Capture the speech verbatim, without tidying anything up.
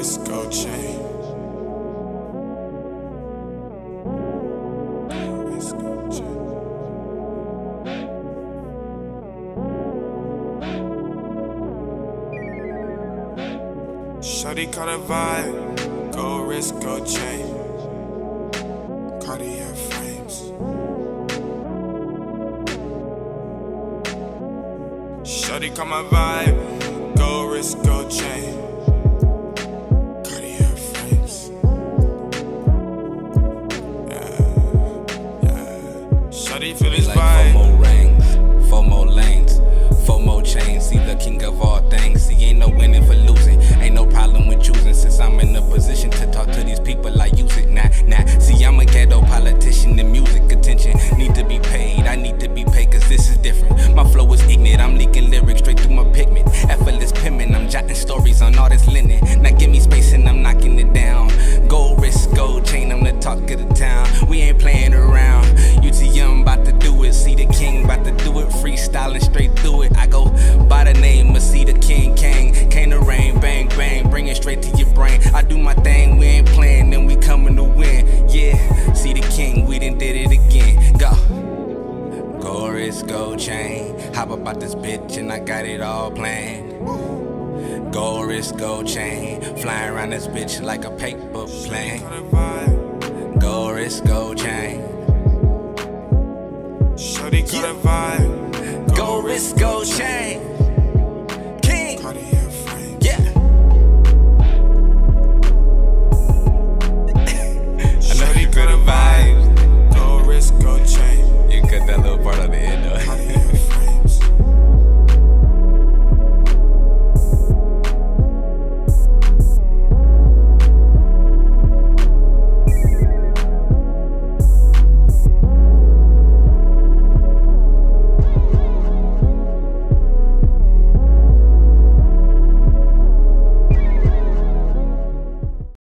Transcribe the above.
wrist, gold chain. Gold wrist, gold chain. Shawty caught a vibe, gold wrist, gold chain. Cartier frames. Shawty caught my vibe, gold wrist, gold chain. Cartier frames. Yeah, yeah. Shawty feel his like vibe. Four more rings, four more lanes, four more chains. See the king of all things. See, ain't no winning for losing. Ain't no problem with choosing. Since I'm in a position to talk to these people, I use it. Nah, nah. See, I'm a ghetto politician. The music attention need to be paid. I need to be paid, cause this is different. My flow is ignorant. I'm leaking lyrics straight through my pigment. Effortless penman. I'm jotting stories on all this linen. Now give me space and I'm knocking it down. Gold wrist, gold chain. I'm the talk of the town. We ain't playing around. U T M about to do it. See the king about to do it. Freestyling straight through it. I go by the name of See the King Kang. Came to rain, bang, bang. Bring it straight to your brain. I do my thing. We ain't playing, then we coming to win. Yeah, see the king. We done did it again. Go. Gold wrist, gold chain. Hop about this bitch and I got it all planned. Gold wrist, gold chain. Flying around this bitch like a paper plane. Gold wrist, gold chain. Shawty caught a vibe, Gold wrist, gold chain.